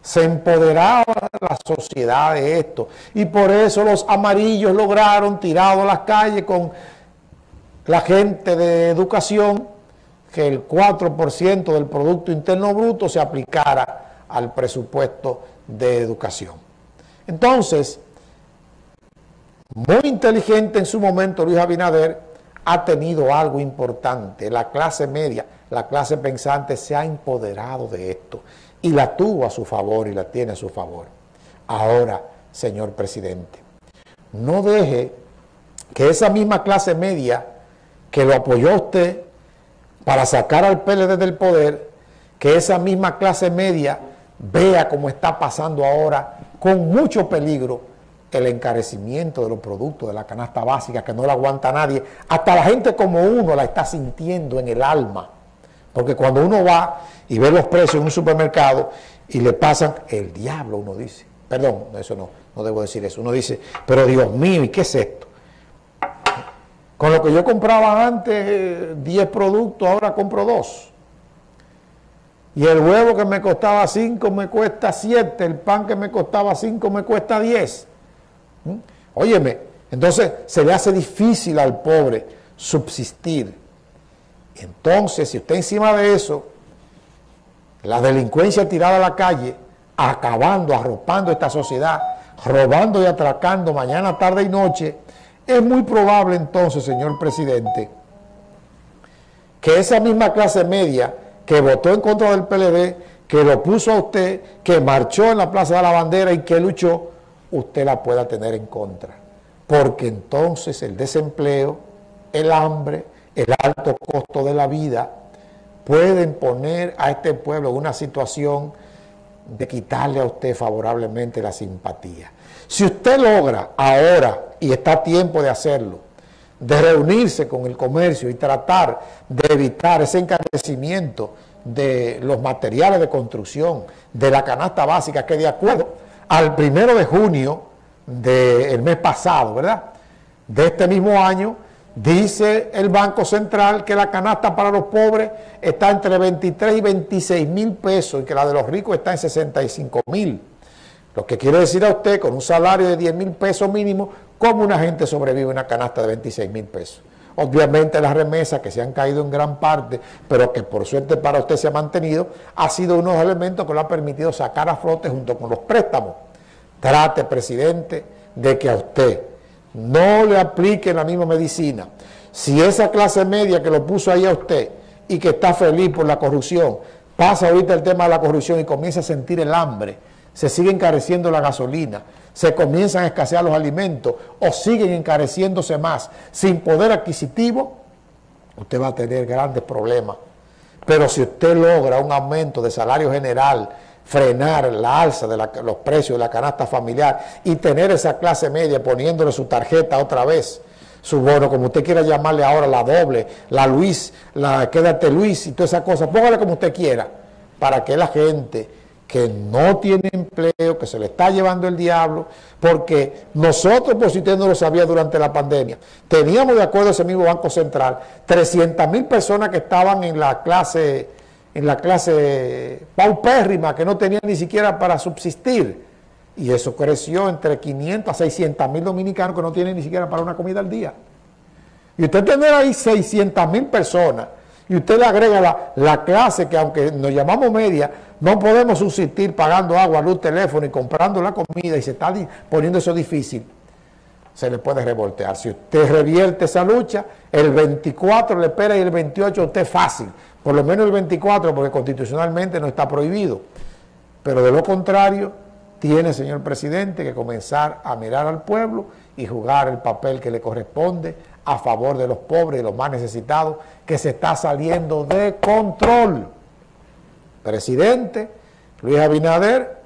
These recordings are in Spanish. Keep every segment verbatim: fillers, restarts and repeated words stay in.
se empoderaba la sociedad de esto. Y por eso los amarillos lograron, tirados a las calles con la gente de educación, que el cuatro por ciento del Producto Interno Bruto se aplicara al presupuesto de educación. Entonces, muy inteligente en su momento Luis Abinader ha tenido algo importante. La clase media, la clase pensante se ha empoderado de esto y la tuvo a su favor y la tiene a su favor. Ahora, señor presidente, no deje que esa misma clase media que lo apoyó a usted para sacar al P L D del poder, que esa misma clase media vea cómo está pasando ahora con mucho peligro el encarecimiento de los productos de la canasta básica, que no la aguanta nadie. Hasta la gente como uno la está sintiendo en el alma. Porque cuando uno va y ve los precios en un supermercado y le pasan el diablo, uno dice, perdón, eso no, no debo decir eso, uno dice, pero Dios mío, ¿y qué es esto? Con lo que yo compraba antes diez productos, ahora compro dos. Y el huevo que me costaba cinco me cuesta siete, el pan que me costaba cinco me cuesta diez. ¿Mm? Óyeme, entonces se le hace difícil al pobre subsistir. Entonces, si usted encima de eso, la delincuencia tirada a la calle, acabando, arropando esta sociedad, robando y atracando mañana, tarde y noche, es muy probable entonces, señor presidente, que esa misma clase media que votó en contra del P L D, que lo puso a usted, que marchó en la Plaza de la Bandera y que luchó, usted la pueda tener en contra. Porque entonces el desempleo, el hambre, el alto costo de la vida pueden poner a este pueblo en una situación de quitarle a usted favorablemente la simpatía. Si usted logra ahora, y está a tiempo de hacerlo, de reunirse con el comercio y tratar de evitar ese encarecimiento de los materiales de construcción, de la canasta básica, que de acuerdo al primero de junio del mes pasado, ¿verdad?, de este mismo año, dice el Banco Central que la canasta para los pobres está entre veintitrés y veintiséis mil pesos y que la de los ricos está en sesenta y cinco mil. Lo que quiere decir a usted, con un salario de diez mil pesos mínimo, cómo una gente sobrevive una canasta de veintiséis mil pesos. Obviamente las remesas que se han caído en gran parte, pero que por suerte para usted se ha mantenido, ha sido uno de los elementos que lo ha permitido sacar a flote junto con los préstamos. Trate, presidente, de que a usted no le aplique la misma medicina. Si esa clase media que lo puso ahí a usted y que está feliz por la corrupción, pasa ahorita el tema de la corrupción y comienza a sentir el hambre, se sigue encareciendo la gasolina, se comienzan a escasear los alimentos o siguen encareciéndose más sin poder adquisitivo, usted va a tener grandes problemas. Pero si usted logra un aumento de salario general, frenar la alza de la, los precios de la canasta familiar y tener esa clase media poniéndole su tarjeta otra vez, su bono, como usted quiera llamarle ahora, la doble, la Luis, la Quédate Luis y todas esas cosas, póngale como usted quiera, para que la gente que no tiene empleo, que se le está llevando el diablo, porque nosotros, por si usted no lo sabía durante la pandemia, teníamos de acuerdo a ese mismo Banco Central, trescientas mil personas que estaban en la clase, en la clase paupérrima, que no tenían ni siquiera para subsistir, y eso creció entre quinientos a seiscientos mil dominicanos que no tienen ni siquiera para una comida al día. Y usted tener ahí seiscientas mil personas, y usted le agrega la, la clase que aunque nos llamamos media, no podemos subsistir pagando agua, luz, teléfono y comprando la comida y se está poniendo eso difícil, se le puede revoltear. Si usted revierte esa lucha, el veinticuatro le espera y el veintiocho usted es fácil, por lo menos el veinticuatro porque constitucionalmente no está prohibido, pero de lo contrario tiene, señor presidente, que comenzar a mirar al pueblo y jugar el papel que le corresponde a favor de los pobres y los más necesitados, que se está saliendo de control. Presidente Luis Abinader,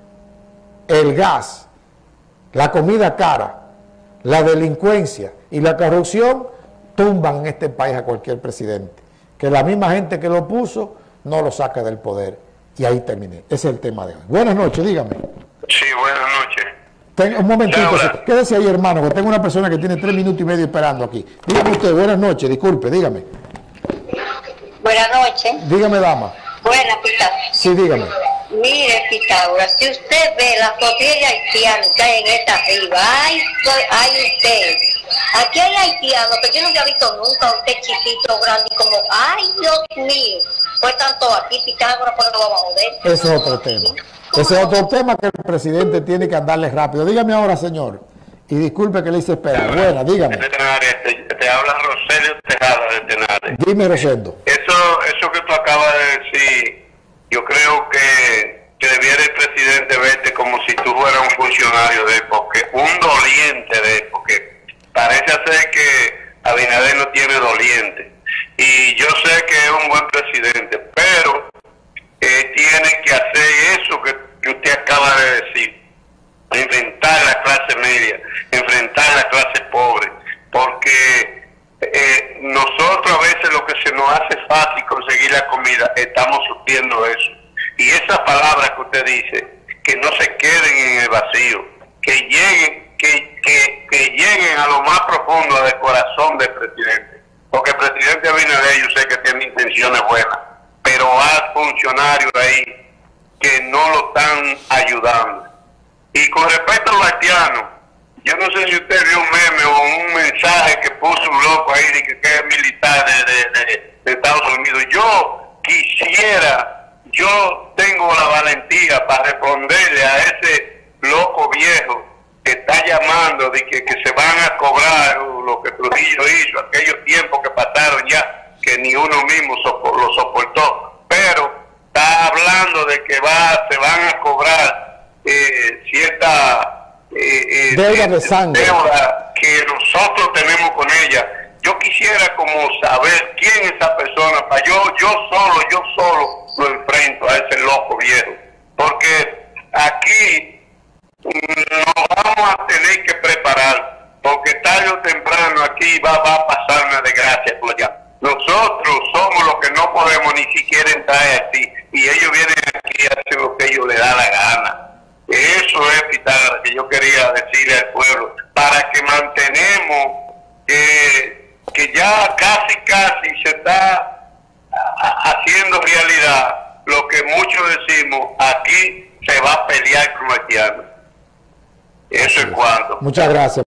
el gas, la comida cara, la delincuencia y la corrupción tumban en este país a cualquier presidente. Que la misma gente que lo puso no lo saca del poder. Y ahí terminé. Ese es el tema de hoy. Buenas noches, dígame. Sí, buenas noches. Ten, un momentito, quédese ahí, hermano, que tengo una persona que tiene tres minutos y medio esperando aquí. Dígame usted, buenas noches, disculpe, dígame. Buenas noches. Dígame, dama. Buenas, Pilar. Sí, dígame. Mire, Pitágoras, si usted ve la flotilla haitiana que hay en esta arriba, ay, ay, usted, aquí hay haitianos que yo no había visto nunca, usted chiquito, grande, como, ay, Dios mío, pues tanto aquí, Pitágoras, pues no lo vamos a joder. Ese es otro tema. Ese es otro tema que el presidente tiene que andarle rápido. Dígame ahora, señor, y disculpe que le hice esperar. Buena, dígame. De Tenares, te, te habla Roselio Tejada de Tenares. Dime, Rosendo. Eso, eso que tú acabas de decir, yo creo que, que debiera el presidente verte como si tú fueras un funcionario de él, porque un doliente de él, porque parece ser que Abinader no tiene doliente. Y yo sé que es un buen presidente, pero eh, tiene que hacer eso que, que usted acaba de decir, enfrentar la clase media, enfrentar la clase pobre, porque eh, nosotros a veces lo que se nos hace fácil conseguir la comida, estamos sufriendo eso. Y esas palabras que usted dice, que no se queden en el vacío, que lleguen, que, que, que lleguen a lo más profundo del corazón del presidente. Porque el presidente Abinader, yo sé que tiene intenciones buenas, pero hay funcionarios ahí que no lo están ayudando. Y con respecto a los haitianos, yo no sé si usted vio un meme o un mensaje que puso un loco ahí de que, que es militar de, de, de, de Estados Unidos. Yo quisiera, yo tengo la valentía para responderle a ese loco viejo que está llamando de que, que se van a cobrar lo que Trujillo hizo, aquellos tiempos que pasaron ya, que ni uno mismo sopor, lo soportó. Pero está hablando de que va, se van a cobrar Eh, cierta eh, eh, deuda de sangre, deuda que nosotros tenemos con ella. Yo quisiera como saber quién es esa persona para yo, yo solo, yo solo lo enfrento a ese loco viejo, porque aquí nos vamos a tener que preparar, porque tarde o temprano aquí va, va a pasar una desgracia por allá. Nosotros somos los que no podemos ni siquiera entrar así, y ellos vienen aquí a hacer lo que ellos les da la gana. Eso es, Pitágoras, que yo quería decirle al pueblo, para que mantenemos eh, que ya casi casi se está haciendo realidad lo que muchos decimos, aquí se va a pelear con los haitianos. Eso es cuando. Muchas gracias.